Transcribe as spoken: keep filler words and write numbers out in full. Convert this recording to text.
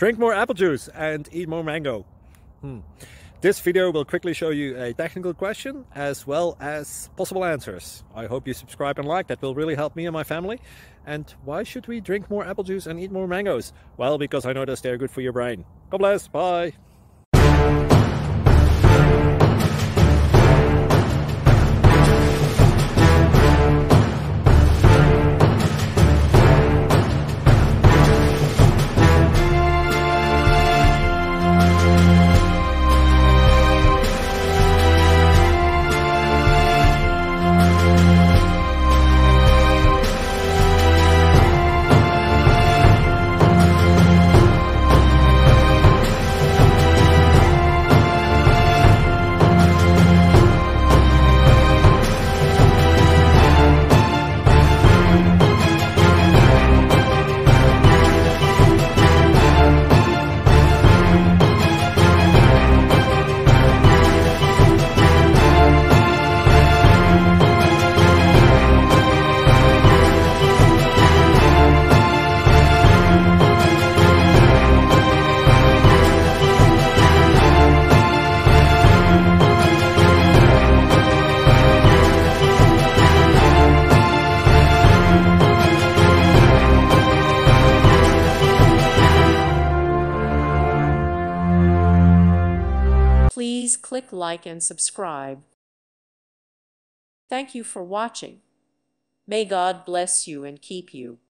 Drink more apple juice and eat more mango. Hmm. This video will quickly show you a technical question as well as possible answers. I hope you subscribe and like, that will really help me and my family. And why should we drink more apple juice and eat more mangoes? Well, because I noticed they're good for your brain. God bless, bye! Please click like and subscribe. Thank you for watching. May God bless you and keep you.